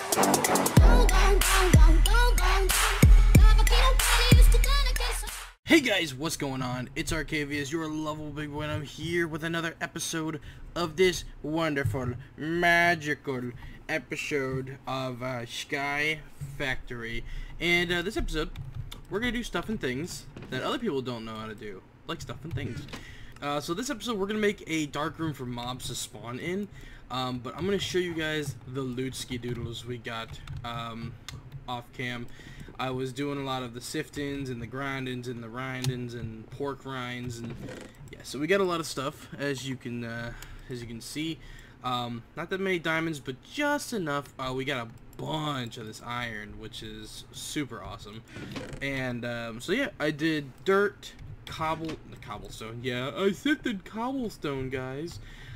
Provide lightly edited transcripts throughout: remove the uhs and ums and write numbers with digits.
Hey guys, what's going on? It's Arcavius, your lovable big boy, and I'm here with another episode of this wonderful, magical episode of Sky Factory. And this episode, we're going to do stuff and things that other people don't know how to do, like stuff and things. So this episode, we're going to make a dark room for mobs to spawn in, but I'm going to show you guys the loot-ski doodles we got off cam. I was doing a lot of the siftins and the grindins and the rindins and pork rinds, and yeah, so we got a lot of stuff as you can see. Not that many diamonds, but just enough. We got a bunch of this iron, which is super awesome. And so yeah, I did dirt, cobblestone. Yeah, I sifted cobblestone, guys.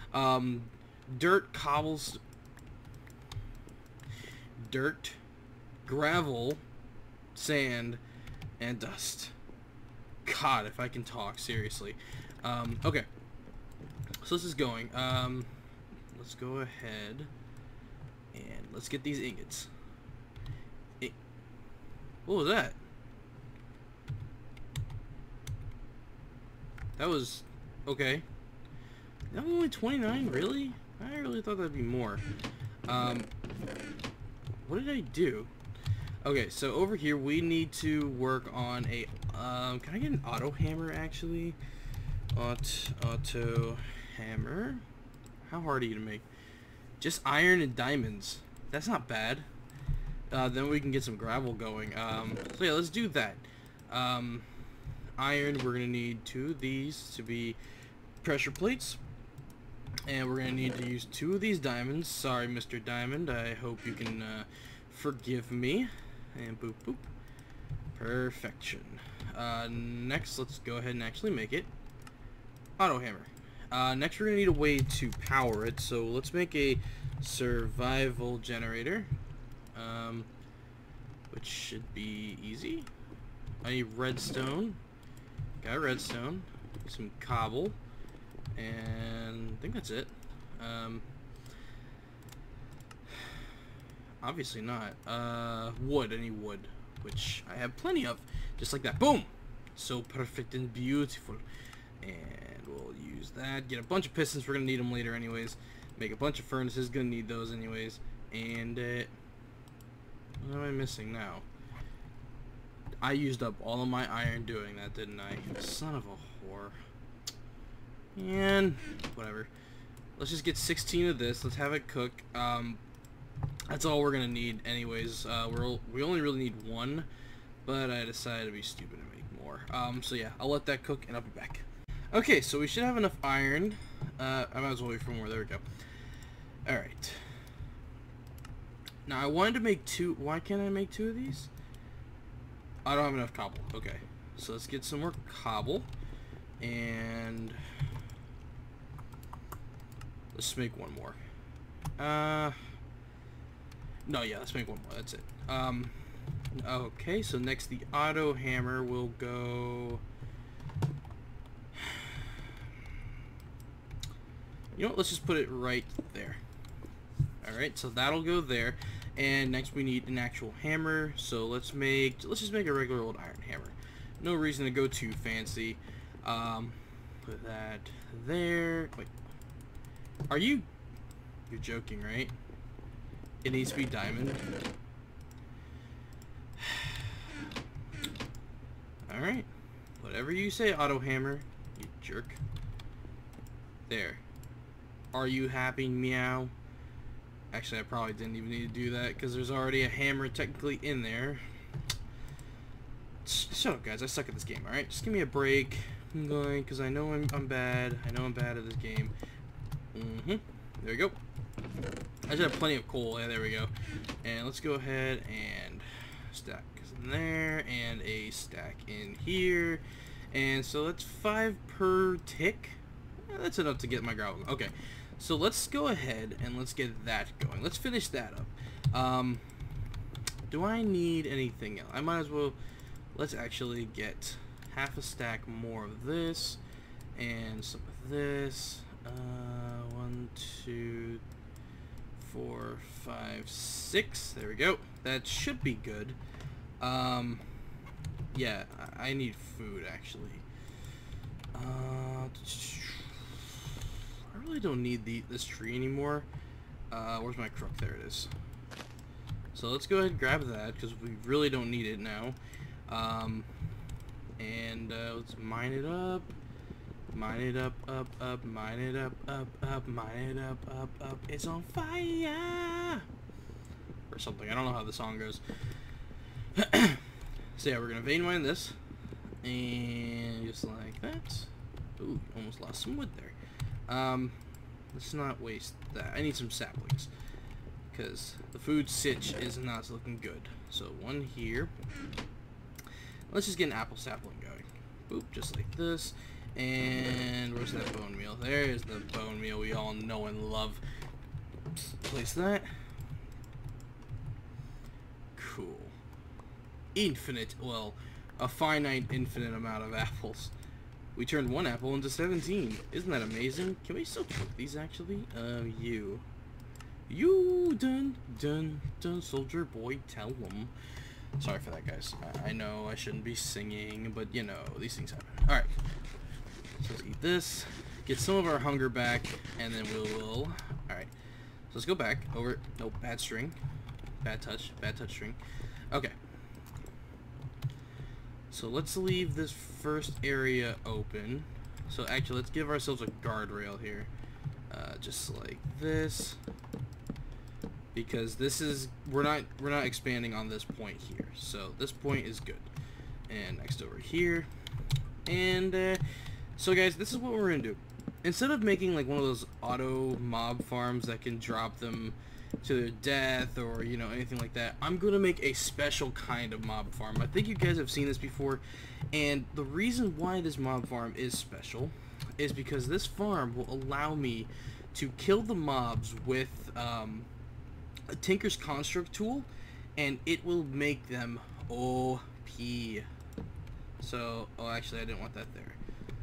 Dirt, gravel, sand, and dust. God, if I can talk, seriously. Okay, so this is going. Let's go ahead and let's get these ingots. What was that? That was okay. That was only 29, really? I really thought that'd be more. What did I do? Okay, so over here we need to work on a, can I get an auto hammer actually? Auto hammer? How hard are you to make? Just iron and diamonds. That's not bad. Then we can get some gravel going. So yeah, let's do that. Iron, we're gonna need 2 of these to be pressure plates. And we're gonna need to use 2 of these diamonds. Sorry, Mr. Diamond. I hope you can forgive me. And boop boop. Perfection. Next, let's go ahead and actually make it. Auto hammer. Next, we're gonna need a way to power it. So let's make a survival generator. Which should be easy. I need redstone. Got redstone. Some cobble. And I think that's it. Obviously not. Wood. I need wood, which I have plenty of. Just like that. Boom! So perfect and beautiful. And we'll use that. Get a bunch of pistons. We're going to need them later anyways. Make a bunch of furnaces. Going to need those anyways. And what am I missing now? I used up all of my iron doing that, didn't I? Son of a whore. And whatever. Let's just get 16 of this. Let's have it cook. That's all we're gonna need anyways. We only really need 1, but I decided to be stupid and make more. So yeah, I'll let that cook and I'll be back. Okay, so we should have enough iron. I might as well wait for more. There we go. Alright. Now I wanted to make 2. Why can't I make 2 of these? I don't have enough cobble. Okay, so let's get some more cobble. And let's make 1 more. No, yeah, let's make 1 more. That's it. Okay, so next the auto hammer will go. You know what? Let's just put it right there. Alright, so that'll go there. And next we need an actual hammer. So let's just make a regular old iron hammer. No reason to go too fancy. Put that there. Wait. You're joking, right? It needs to be diamond. Alright. Whatever you say, auto hammer. You jerk. There. Are you happy, meow? Actually, I probably didn't even need to do that because there's already a hammer technically in there. Shut up, guys. I suck at this game, alright? Just give me a break. I'm going because I know I'm bad. I know I'm bad at this game. There we go. I should have plenty of coal. Yeah, there we go. And let's go ahead and stack in there and a stack in here. And so that's 5 per tick. Yeah, that's enough to get my gravel. Okay, so let's go ahead and let's get that going. Let's finish that up. Do I need anything else? I might as well. Let's actually get half a stack more of this and some of this. 1, 2, 4, 5, 6. There we go. That should be good. Yeah, I need food actually. I really don't need this tree anymore. Where's my crook? There it is. So let's go ahead and grab that because we really don't need it now. And let's mine it up. Mine it up, mine it up, mine it up. It's on fire! Or something. I don't know how the song goes. So yeah, we're gonna vein mine this. And just like that. Ooh, almost lost some wood there. Let's not waste that. I need some saplings. Because the food sitch is not looking good. So one here. Let's just get an apple sapling going. Boop, just like this. And where's that bone meal? There's the bone meal we all know and love. Place that. Cool. Infinite, well, a finite infinite amount of apples. We turned one apple into 17. Isn't that amazing? Can we still cook these actually? You done, soldier boy, tell them. Sorry for that, guys. I know I shouldn't be singing, but you know, these things happen. Alright. So let's eat this, get some of our hunger back, and then we'll alright. So let's go back over. Nope, bad string. Bad touch string. Okay. So let's leave this first area open. So actually, let's give ourselves a guardrail here. Just like this. Because this is, we're not expanding on this point here. So this point is good. And next over here. And so guys, this is what we're gonna do. Instead of making like one of those auto mob farms that can drop them to their death or, you know, anything like that, I'm gonna make a special kind of mob farm. I think you guys have seen this before, and the reason why this mob farm is special is because this farm will allow me to kill the mobs with a Tinker's Construct tool, and it will make them OP. So, oh, actually, I didn't want that there.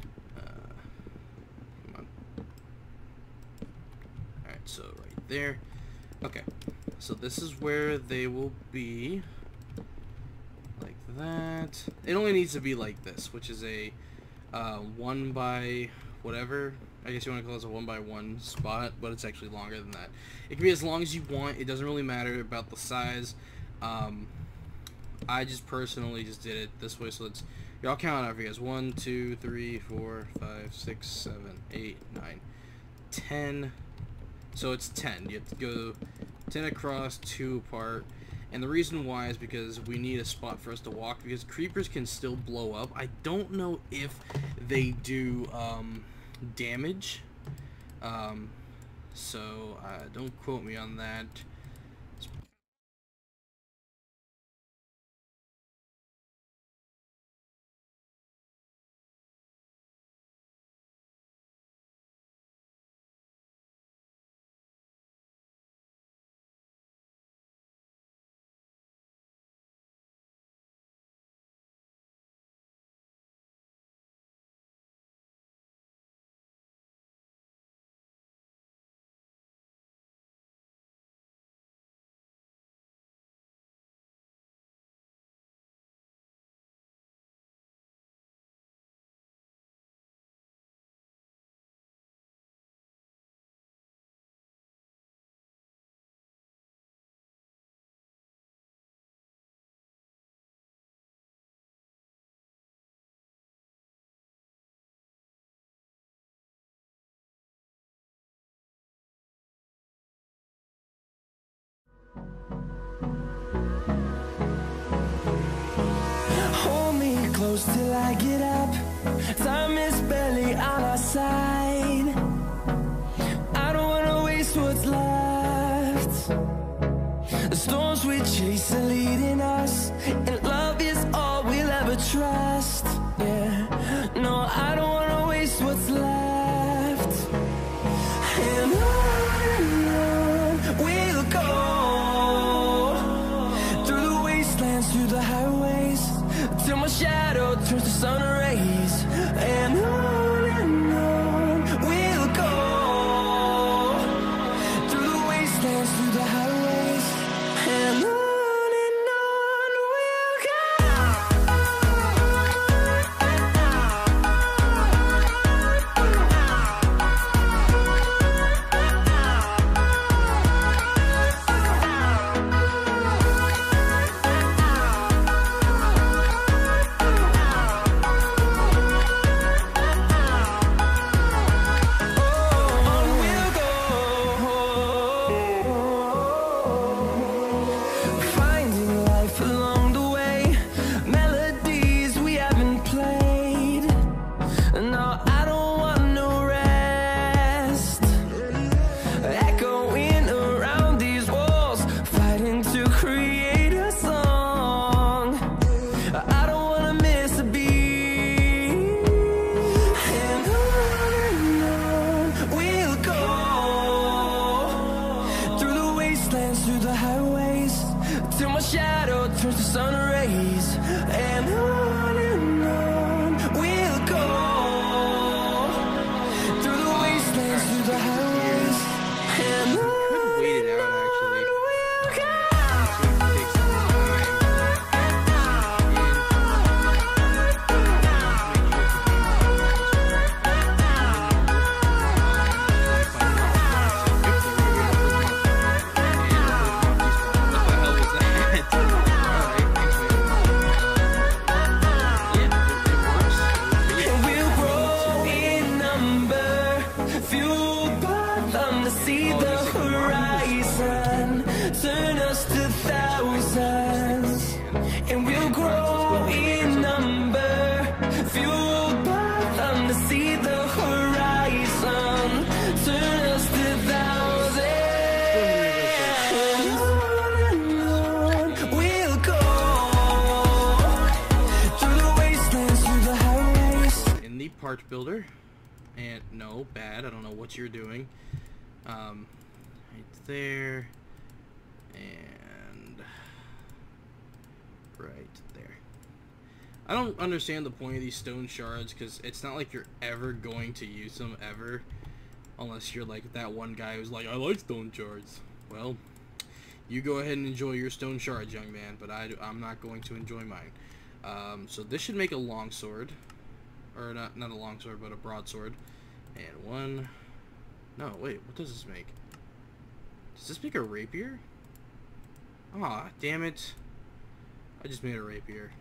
Come on. Alright, so right there. Okay, so this is where they will be. Like that. It only needs to be like this, which is a 1 by whatever. I guess you want to call this a 1 by 1 spot, but it's actually longer than that. It can be as long as you want. It doesn't really matter about the size. I just personally just did it this way, so let's, here, I'll count out for you guys. 1, 2, 3, 4, 5, 6, 7, 8, 9, 10. So it's 10. You have to go 10 across, 2 apart. And the reason why is because we need a spot for us to walk, because creepers can still blow up. I don't know if they do damage. So don't quote me on that. Hold me close till I get up. Time is barely on our side. I don't wanna waste what's left. The storms we chase are leading us, and love is all we'll ever trust. Yeah, no, I don't wanna waste what's left. And on we'll go, through the wastelands, through the highways, till my shadow turns to sun rays. And on we'll go, through the wastelands, through towards the sun rays, and on we'll go through the wastelands, through the highways, and on. Wait it out actually. Part builder, and no, bad. I don't know what you're doing. Right there, and right there. I don't understand the point of these stone shards, because it's not like you're ever going to use them ever, unless you're like that one guy who's like, I like stone shards. Well, you go ahead and enjoy your stone shards, young man, but I'm not going to enjoy mine. So this should make a long sword. Or not a long sword, but a broadsword. And one... No, wait, what does this make? Does this make a rapier? Aw, damn it. I just made a rapier.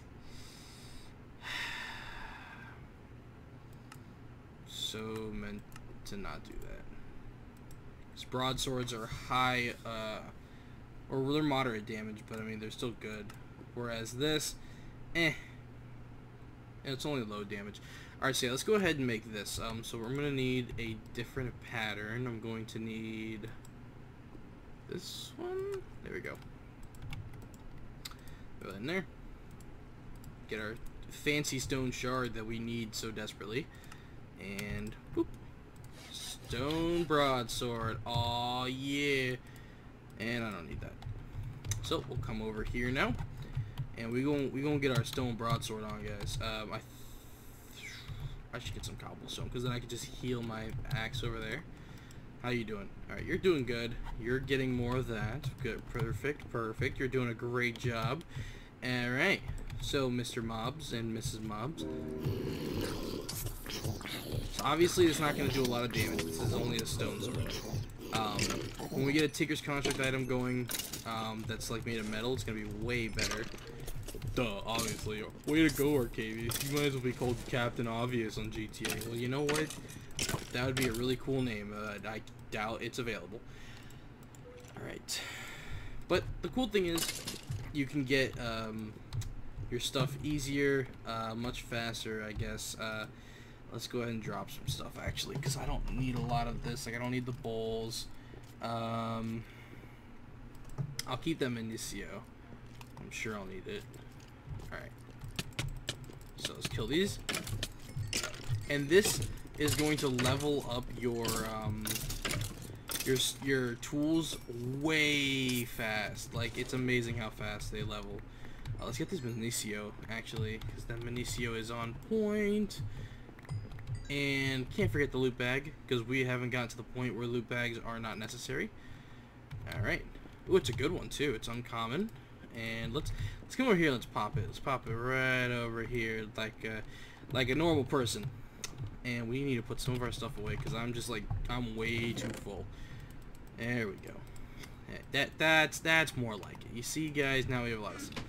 So meant to not do that. Because broadswords are high, or they're moderate damage, but I mean, they're still good. Whereas this, it's only low damage. Alright, so yeah, let's go ahead and make this. So we're going to need a different pattern. I'm going to need this one. There we go. Go in there. Get our fancy stone shard that we need so desperately. And, boop. Stone broadsword. Aw, yeah. And I don't need that. So, we'll come over here now. And we gonna get our stone broadsword on, guys. I should get some cobblestone, because then I can just heal my axe over there. How you doing? Alright, you're doing good. You're getting more of that. Good. Perfect. Perfect. You're doing a great job. Alright. So, Mr. Mobs and Mrs. Mobs. So, obviously, it's not going to do a lot of damage. This is only a stone sword. When we get a Tinker's Construct item going, that's like made of metal, it's going to be way better. Duh, obviously. Way to go, Arcavius. You might as well be called Captain Obvious on GTA. Well, you know what? That would be a really cool name. I doubt it's available. Alright. But the cool thing is, you can get your stuff easier, much faster, I guess. Let's go ahead and drop some stuff, actually, because I don't need a lot of this. Like, I don't need the bowls. I'll keep them in Nisio. I'm sure I'll need it. Alright. So let's kill these. And this is going to level up your tools way fast. Like, it's amazing how fast they level. Let's get this Benicio, actually, because that Benicio is on point. And can't forget the loot bag, because we haven't gotten to the point where loot bags are not necessary. Alright. Ooh, it's a good one, too. It's uncommon. And let's come over here and let's pop it. Let's pop it right over here like a normal person. And we need to put some of our stuff away, because I'm way too full. There we go. That's more like it. You see, guys, now we have a lot of stuff.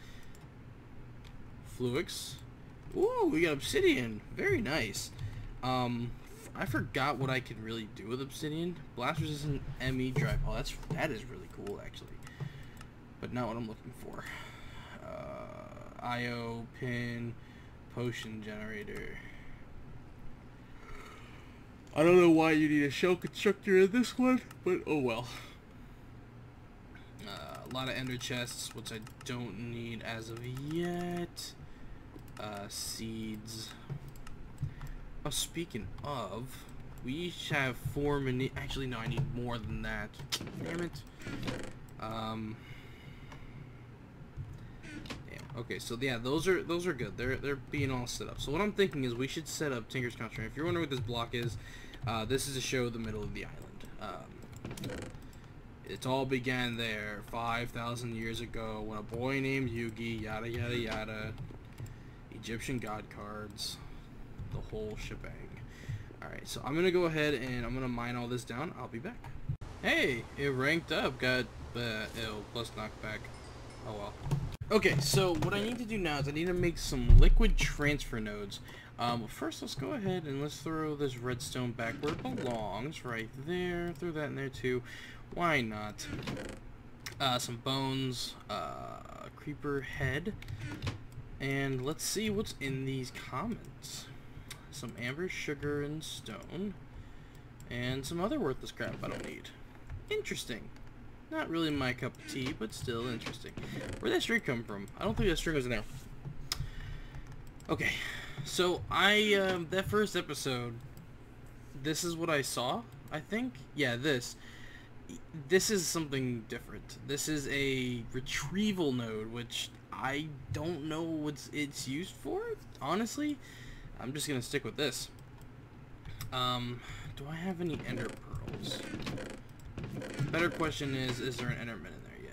Fluix. Ooh, we got obsidian. Very nice. I forgot what I could really do with obsidian. Blast resistant ME drive. Oh, that is really cool, actually. But not what I'm looking for. IO pin, potion generator. I don't know why you need a shell constructor in this one, but oh well. A lot of ender chests, which I don't need as of yet. Seeds. Oh, speaking of, we each have 4 mini. Actually, no, I need more than that. Damn it. Okay, so yeah, those are good. They're being all set up. So what I'm thinking is we should set up Tinker's Construct. If you're wondering what this block is, this is to show the middle of the island. It all began there 5,000 years ago when a boy named Yugi, yada yada yada, Egyptian god cards, the whole shebang. Alright, so I'm gonna go ahead and I'm gonna mine all this down. I'll be back. Hey, it ranked up. Got plus knockback. Oh well. Okay, so what I need to do now is I need to make some liquid transfer nodes. First, let's go ahead and let's throw this redstone back where it belongs, right there. Throw that in there too. Why not? Some bones, a creeper head, and let's see what's in these comments. Some amber, sugar, and stone, and some other worthless crap I don't need. Interesting. Not really my cup of tea, but still interesting. Where'd that string come from? I don't think that string was in there. Okay, so that first episode, this is what I saw, I think. Yeah, this is something different. This is a retrieval node, which I don't know what it's used for, honestly. I'm just gonna stick with this. Do I have any ender pearls? Better question is there an enderman in there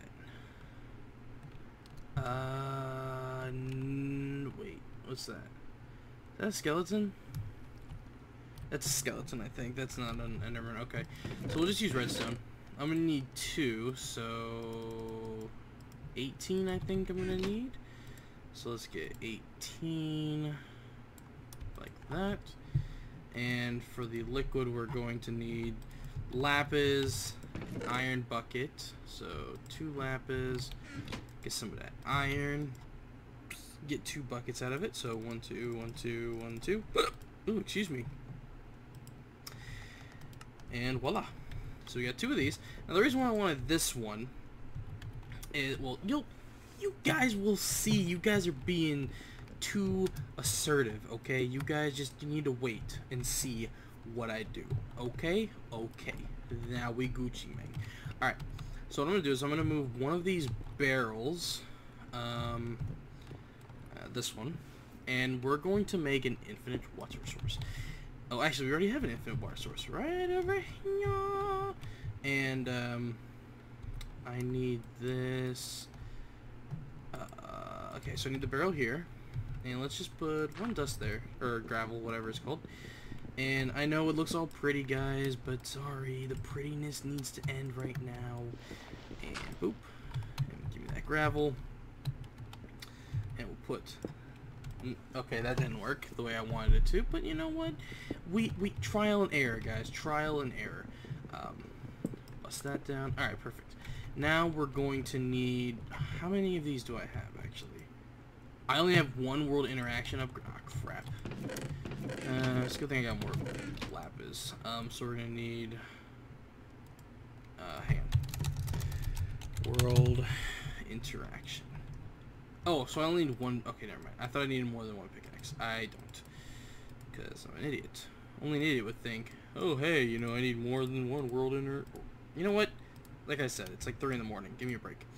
yet? Wait, what's that? Is that a skeleton? That's a skeleton, I think. That's not an enderman. Okay, so we'll just use redstone. I'm gonna need 2, so 18 I think I'm gonna need. So let's get 18 like that. And for the liquid we're going to need lapis, iron bucket. So 2 lapis, get some of that iron, get 2 buckets out of it. So 1, 2, 1, 2, 1, 2. Ooh, excuse me. And voila. So we got 2 of these. Now the reason why I wanted this one is, well, you guys will see. You guys are being too assertive, okay? You guys you need to wait and see what I do, okay? Okay. Now we Gucci Mane. Alright. So what I'm gonna do is I'm gonna move one of these barrels, this one, and we're going to make an infinite water source. Oh, actually, we already have an infinite water source right over here. And, I need this. Okay, so I need the barrel here. And let's just put 1 dust there. Or gravel, whatever it's called. And I know it looks all pretty, guys, but sorry, the prettiness needs to end right now. And boop. And give me that gravel. And we'll put... Okay, that didn't work the way I wanted it to, but you know what? We trial and error, guys. Trial and error. Bust that down. Alright, perfect. Now we're going to need... How many of these do I have, actually? I only have 1 world interaction up... Ah, crap. It's a good thing I got more lapis. So we're going to need... hang on. World interaction. Oh, so I only need 1... Okay, never mind. I thought I needed more than 1 pickaxe. I don't. Because I'm an idiot. Only an idiot would think, oh, hey, you know, I need more than 1 world inter... You know what? Like I said, it's like 3 in the morning. Give me a break.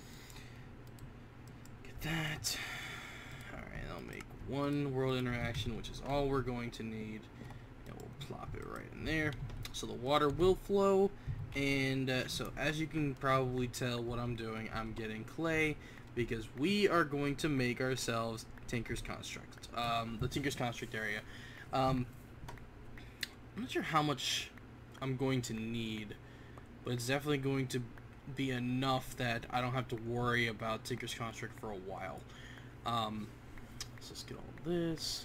Get that. Alright, I'll make 1 world interaction, which is all we're going to need. And we'll plop it right in there. So the water will flow. And so as you can probably tell what I'm doing, I'm getting clay. Because we are going to make ourselves Tinker's Construct. The Tinker's Construct area. I'm not sure how much I'm going to need. But it's definitely going to be enough that I don't have to worry about Tinker's Construct for a while. So let's get all this.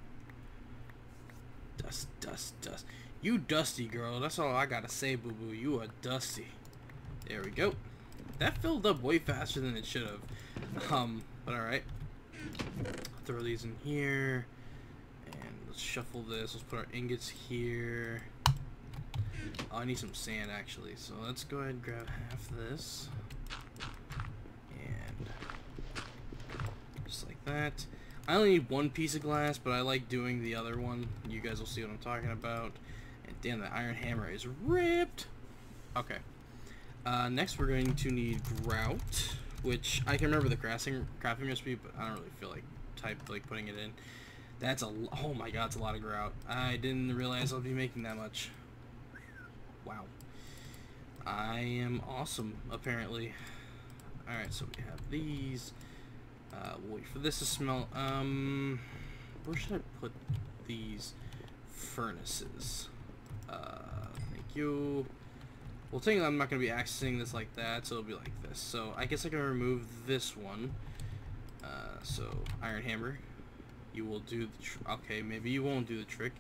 Dust, dust, dust. You dusty, girl. That's all I gotta say, boo-boo. You are dusty. There we go. That filled up way faster than it should have. But alright. Throw these in here. And let's shuffle this. Let's put our ingots here. Oh, I need some sand, actually. So let's go ahead and grab half this. And just like that. I only need 1 piece of glass, but I like doing the other one. You guys will see what I'm talking about. And damn, the iron hammer is ripped. Okay. Next, we're going to need grout, which I can remember the crafting recipe, but I don't really feel like putting it in. That's oh my god, it's a lot of grout. I didn't realize I'd be making that much. Wow. I am awesome, apparently. Alright, so we have these. We'll wait for this to smell. Where should I put these furnaces? Thank you. Well, technically I'm not going to be accessing this like that, so it'll be like this. So I guess I can remove this one. So Iron Hammer, you will do the okay, maybe you won't do the trick.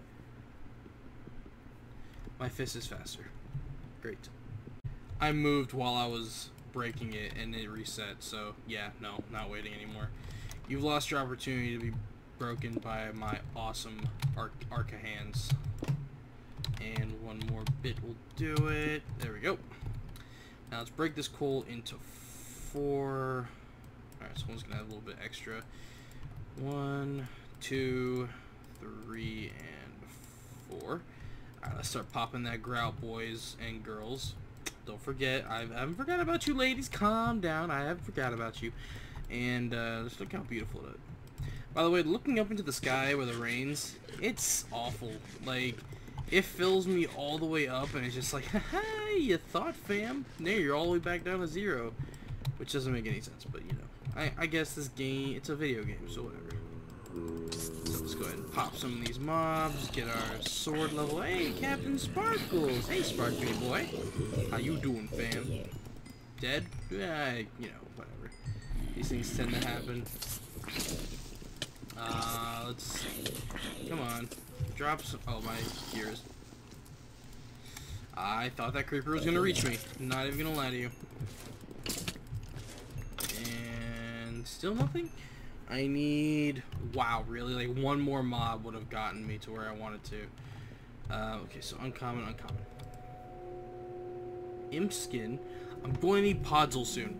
My fist is faster. Great. I moved while I was breaking it and it reset, so yeah, no, not waiting anymore. You've lost your opportunity to be broken by my awesome Arca hands. And one more bit will do it. There we go. Now let's break this coal into 4. Alright, so one's gonna have a little bit extra. 1, 2, 3, and 4. Alright, let's start popping that grout, boys and girls. Don't forget, I haven't forgot about you, ladies. Calm down. I haven't forgot about you. And just look how beautiful it is. By the way, looking up into the sky where the rains, it's awful. Like, it fills me all the way up, and it's just like, haha, you thought, fam? There, you're all the way back down to 0. Which doesn't make any sense, but you know. I guess this game, it's a video game, so whatever. So let's go ahead and pop some of these mobs, get our sword level. Hey, Captain Sparkles! Hey, Sparkly boy! How you doing, fam? Dead? Yeah, you know, whatever. These things tend to happen. Let's see. Come on. Drop some. Oh, my gears. I thought that creeper was gonna reach me. Not even gonna lie to you. And still nothing? I need... Wow, really? Like, one more mob would have gotten me to where I wanted to. Okay, so uncommon, uncommon. Imp skin. I'm going to need Podzol soon.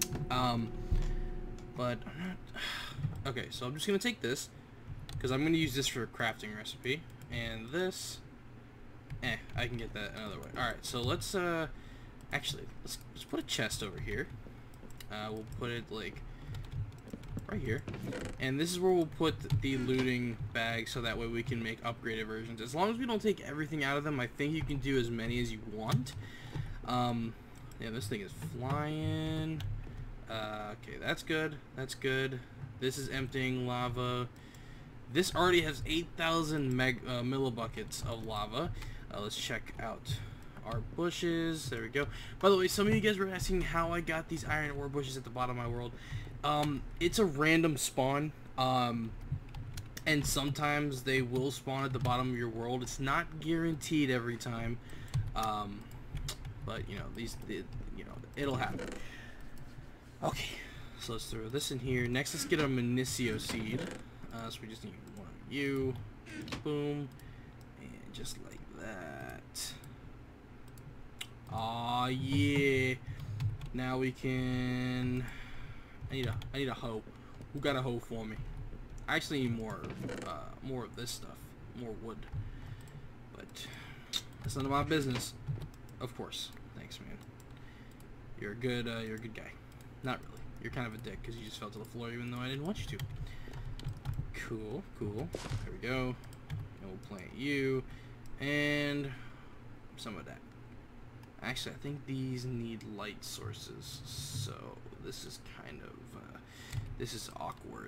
But I'm not... Okay, so I'm just going to take this, because I'm going to use this for a crafting recipe. And this... I can get that another way. Alright, so let's, actually, let's put a chest over here. We'll put it, like... right here, and this is where we'll put the looting bag, so that way we can make upgraded versions. As long as we don't take everything out of them, I think you can do as many as you want. Yeah, this thing is flying. Okay, that's good. That's good. This is emptying lava. This already has 8,000 millibuckets of lava. Let's check out our bushes. There we go. By the way, some of you guys were asking how I got these iron ore bushes at the bottom of my world. It's a random spawn, and sometimes they will spawn at the bottom of your world. It's not guaranteed every time, but you know, you know, it'll happen. Okay, so let's throw this in here. Next, let's get a Minicio seed. So we just need one of you. Boom, and just like that. Aw, yeah. Now we can... I need a hoe. Who got a hoe for me? I actually need more of this stuff. More wood. But that's none of my business. Of course. Thanks, man. You're a good guy. Not really. You're kind of a dick because you just fell to the floor even though I didn't want you to. Cool, cool. There we go. And we'll plant you. And some of that. Actually, I think these need light sources, so this is kind of, this is awkward.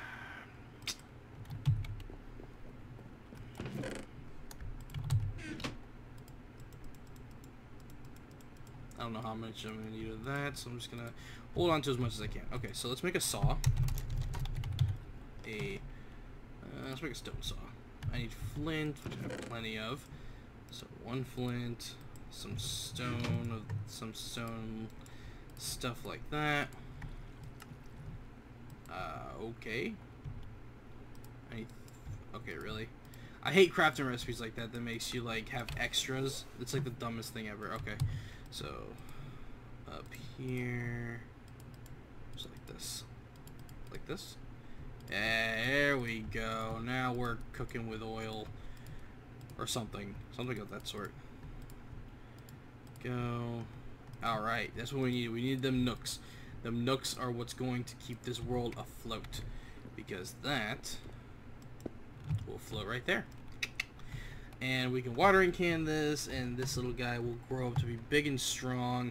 I don't know how much I'm going to need of that, so I'm just going to hold on to as much as I can. Okay, so let's make a saw. Let's make a stone saw. I need flint, which I have plenty of. So one flint, some stone, stuff like that. Okay. Okay, really? I hate crafting recipes like that makes you like have extras. It's like the dumbest thing ever. Okay, so up here, just like this. There we go. Now we're cooking with oil or something of that sort. Go. All right, that's what we need. We need them nooks. Them nooks are what's going to keep this world afloat, because that will float right there. And we can watering can this, and this little guy will grow up to be big and strong.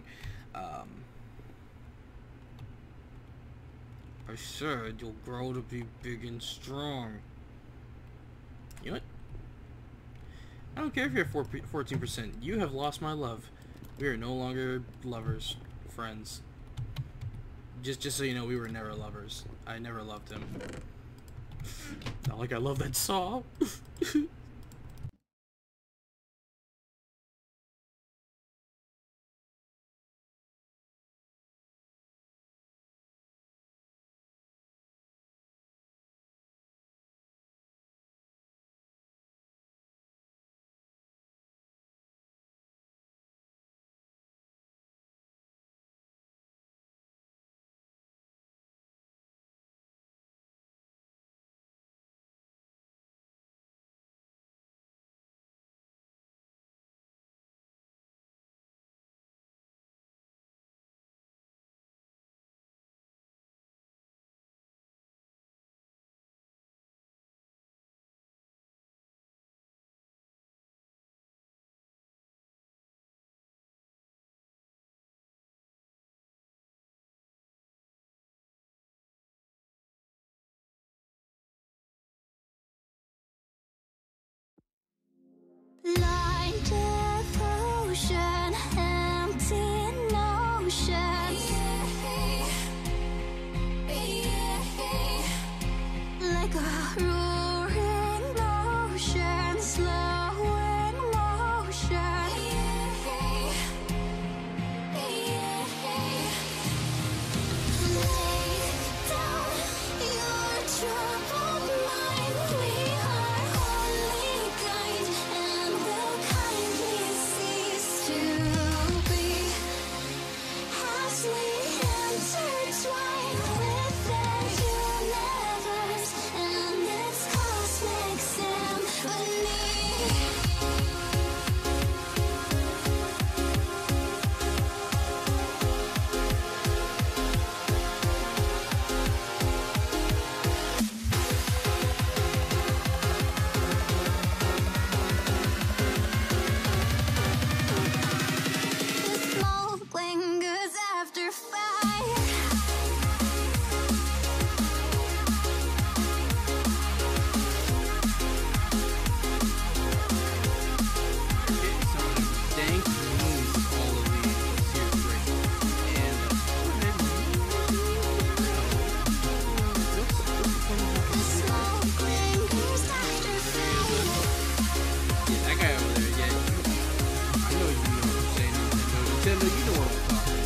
I said you'll grow to be big and strong. You know what? I don't care if you're 14%. You have lost my love. We are no longer lovers, friends. Just so you know, we were never lovers. I never loved him. Not like I love that saw. Blind devotion, empty notion. Like a roaring ocean, slow in motion. Lay down your troubled mind. We are only kind, and will kindly cease to be as we intertwine with the universe and its cosmic symphony. The smoke lingers after fire. Getting some of the dank moves of all of these series break. And The smoke lingers after fire. yeah, that guy over there, yeah, I know you know what I'm saying, Nintendo, you know what I'm talking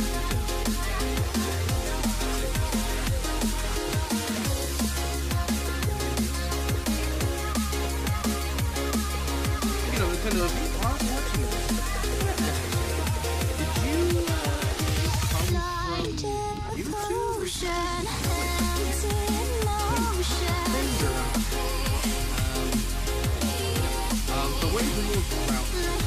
about. You know, Nintendo, if you are watching this, did you come Blind from YouTube? devotion, empty notion. The way the little route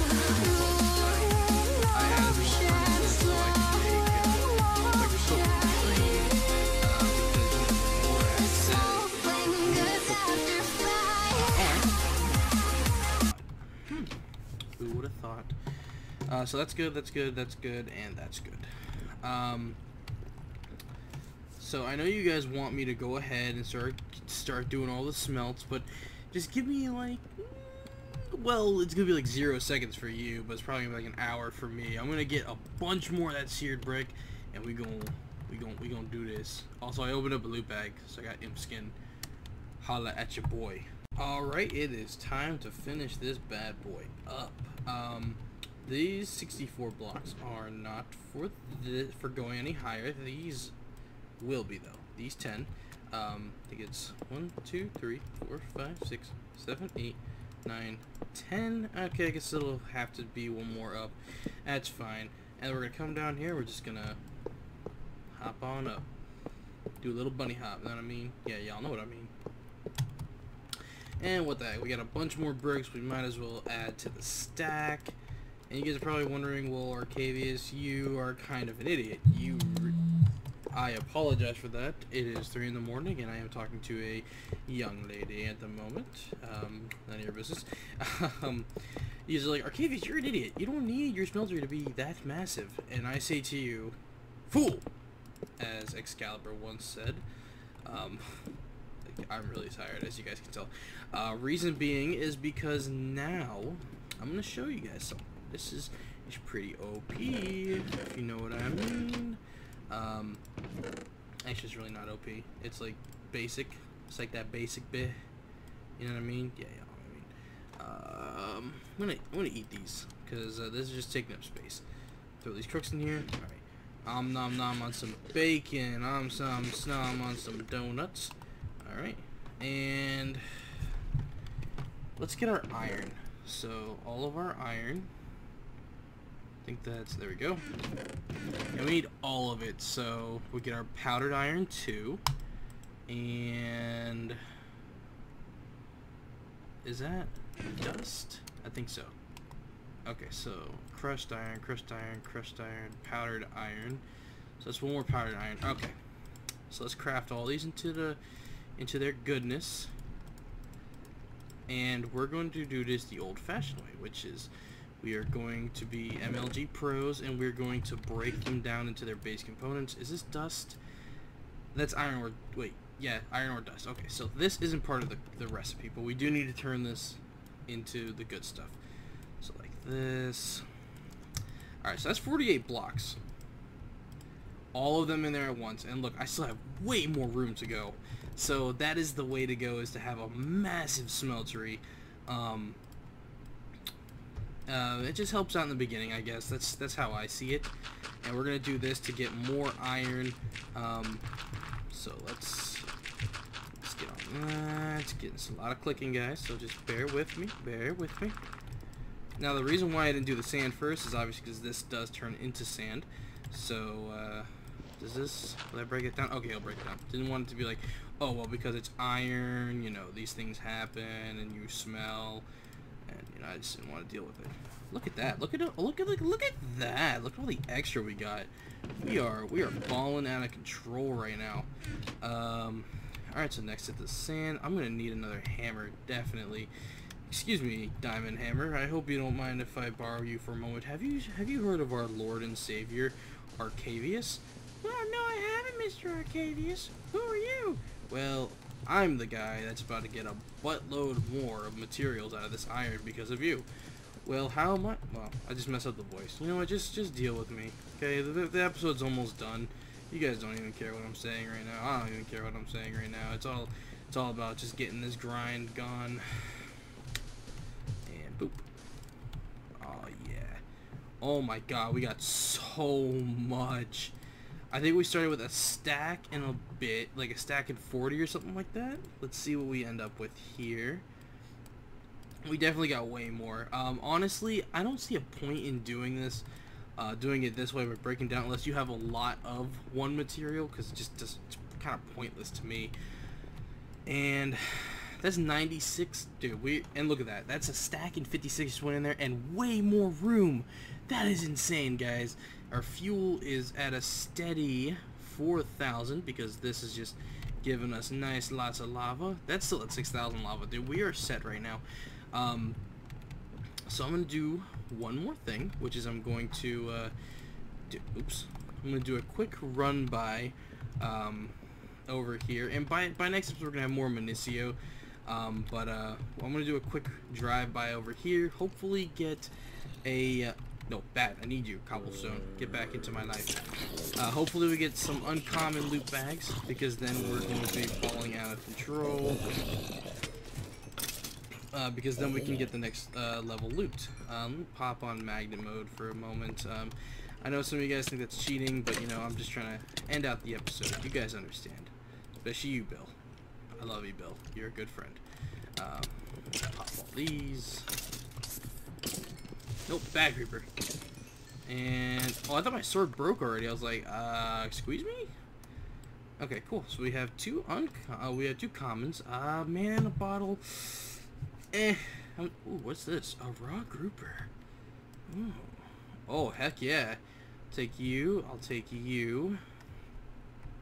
I had to be so I can make like a social tree who would have thought? So that's good, that's good, that's good, and that's good. So I know you guys want me to go ahead and start doing all the smelts, but just give me like, well, it's gonna be like 0 seconds for you, but it's probably gonna be like an hour for me. I'm gonna get a bunch more of that seared brick, and we gonna do this. Also, I opened up a loot bag, so I got imp skin. Holla at your boy. All right, it is time to finish this bad boy up. These 64 blocks are not for going any higher. These will be though. These 10. I think it's 1, 2, 3, 4, 5, 6, 7, 8, 9, 10. Okay, I guess it'll have to be one more up. That's fine. And we're gonna come down here. We're just gonna hop on up. Do a little bunny hop. You know what I mean? Yeah, y'all know what I mean. And what the heck? We got a bunch more bricks. We might as well add to the stack. And you guys are probably wondering, well, Arcavius, you are kind of an idiot. I apologize for that. It is 3 in the morning and I am talking to a young lady at the moment. None of your business. He's like, Arcavius, you're an idiot. You don't need your smeltery to be that massive. And I say to you, fool! As Excalibur once said. I'm really tired, as you guys can tell. Reason being is because now I'm going to show you guys something. This is pretty OP, if you know what I mean. Actually, it's really not OP. It's like basic. It's like that basic bit. You know what I mean? Yeah, I'm gonna eat these because this is just taking up space. Throw these crooks in here. All right. Nom nom on some bacon. Some snom on some donuts. All right. And let's get our iron. So all of our iron. I think that's, there we go. And we need all of it, so we get our powdered iron too. And is that dust? I think so. Okay, so crushed iron, powdered iron. So that's one more powdered iron. Okay. So let's craft all these into their goodness. And we're going to do this the old-fashioned way, which is we are going to be MLG pros, and we're going to break them down into their base components. Is this dust? That's iron ore. Wait, yeah, iron ore dust. Okay, so this isn't part of the recipe, but we do need to turn this into the good stuff. So like this. Alright, so that's 48 blocks. All of them in there at once. And look, I still have way more room to go. So that is the way to go, is to have a massive smeltery. It just helps out in the beginning, I guess. That's how I see it. And we're gonna do this to get more iron. So let's get on that. It's getting a lot of clicking, guys. So just bear with me. Bear with me. Now the reason why I didn't do the sand first is obviously because this does turn into sand. So does this? Will I break it down? Okay, I'll break it down. Didn't want it to be like, oh well, because it's iron. You know, these things happen, and you smell. And you know, I just didn't want to deal with it. Look at that! Look at that! Look at that! Look at all the extra we got. We are balling out of control right now. All right, so next at the sand, I'm gonna need another hammer, definitely. Excuse me, Diamond Hammer. I hope you don't mind if I borrow you for a moment. Have you heard of our Lord and Savior, Arcavius? Well, no, I haven't, Mr. Arcavius. Who are you? Well, I'm the guy that's about to get a buttload more of materials out of this iron because of you. Well, how much? Well, I just messed up the voice. You know what? Just deal with me, okay? The episode's almost done. You guys don't even care what I'm saying right now. I don't even care what I'm saying right now. It's all about just getting this grind gone. And boop. Oh yeah. Oh my God, we got so much. I think we started with a stack and a bit, like a stack and 40 or something like that. Let's see what we end up with here. We definitely got way more. Honestly, I don't see a point in doing this, doing it this way by breaking down, unless you have a lot of one material, because it's just kind of pointless to me. And that's 96, dude. And look at that. That's a stack and 56 just went in there, and way more room. That is insane, guys. Our fuel is at a steady 4,000 because this is just giving us nice lots of lava. That's still at 6,000 lava, dude. We are set right now. So I'm gonna do one more thing, which is I'm going to I'm gonna do a quick run by over here, and by next episode we're gonna have more Minicio. I'm gonna do a quick drive by over here. Hopefully get a no, Bat, I need you, Cobblestone. Get back into my life. Hopefully we get some uncommon loot bags, because then we're going to be falling out of control. Because then we can get the next level loot. Let me pop on magnet mode for a moment. I know some of you guys think that's cheating, but you know, I'm just trying to end out the episode. You guys understand. Especially you, Bill. I love you, Bill. You're a good friend. Pop all these. Nope, bad creeper. And oh, I thought my sword broke already. I was like, excuse me? Okay, cool. So we have two commons. Man, a bottle. Ooh, what's this? A raw grouper. Ooh. Oh, heck yeah. Take you. I'll take you.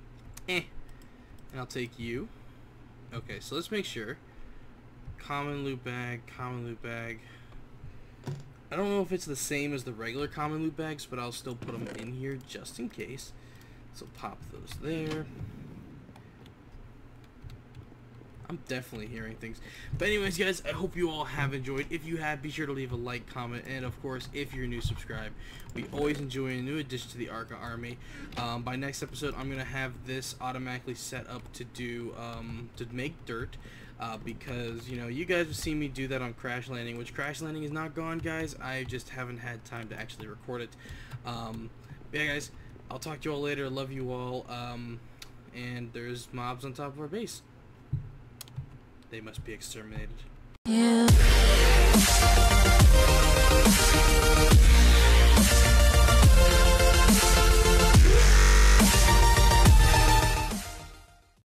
And I'll take you. Okay, so let's make sure. Common loot bag, common loot bag. I don't know if it's the same as the regular common loot bags, but I'll still put them in here just in case. So pop those there. I'm definitely hearing things. But anyways, guys, I hope you all have enjoyed. If you have, be sure to leave a like, comment, and of course, if you're new, subscribe. We always enjoy a new addition to the Arca Army. By next episode, I'm gonna have this automatically set up to do to make dirt. Because, you know, you guys have seen me do that on Crash Landing, which Crash Landing is not gone, guys. I just haven't had time to actually record it. Yeah, guys, I'll talk to you all later. Love you all. And there's mobs on top of our base. They must be exterminated. Yeah.